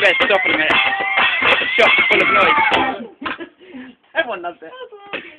best. Stop in a minute. The shop's full of noise. Everyone loves it.